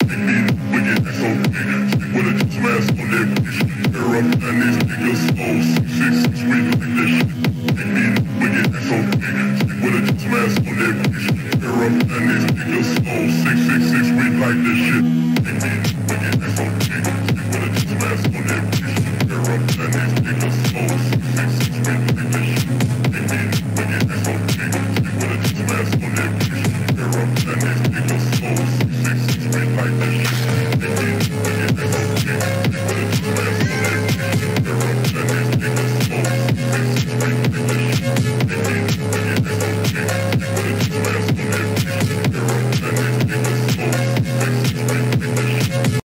Smash on that bitch. Air up and these niggas slow.